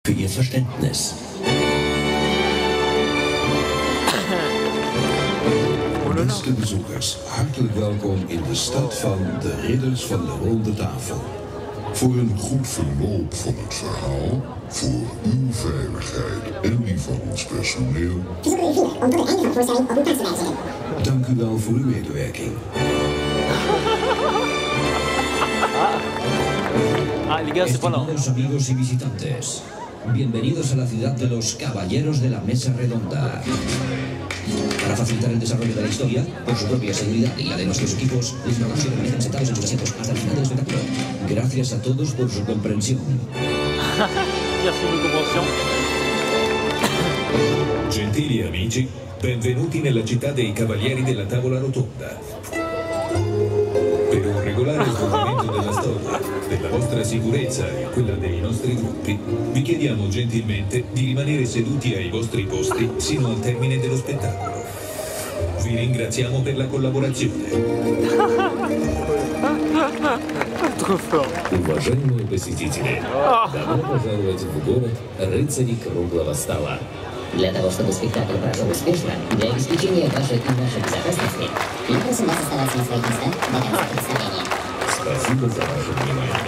für Ihr Verständnis. Beste bezoekers, hartelijk welkom in de stad van de Ridders van de Ronde Tafel. Voor een goed verloop van het verhaal, voor uw veiligheid en die van ons personeel. Dank u wel voor uw medewerking. Estimados amigos y visitantes, bienvenidos a la ciudad de los Caballeros de la Mesa Redonda. Para facilitar el desarrollo de la historia, por su propia seguridad y la de nuestros equipos, les rogamos que permanezcan sentados en sus asientos hasta el final del espectáculo. Gracias a todos por su comprensión. Gentili amici, benvenuti nella città dei Cavalieri della Tavola Rotonda. Per un regolare svolgimento della storia, della vostra sicurezza e quella dei nostri gruppi, vi chiediamo gentilmente di rimanere seduti ai vostri posti sino al termine dello spettacolo. Vi ringraziamo per la collaborazione. Уважаемые посетители, добро пожаловать в город рыцарей круглого стола. Для того, чтобы спектакль прошел успешно, для обеспечения вашей и нашей безопасности, мы просим вас оставаться на своих местах до конца представления. Спасибо за ваше внимание.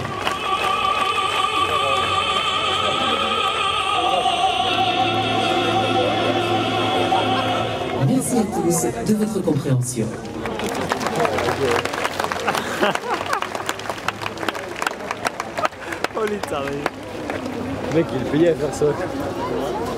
Merci à tous de votre compréhension. Oh les tarés. Le mec il est payé à faire ça.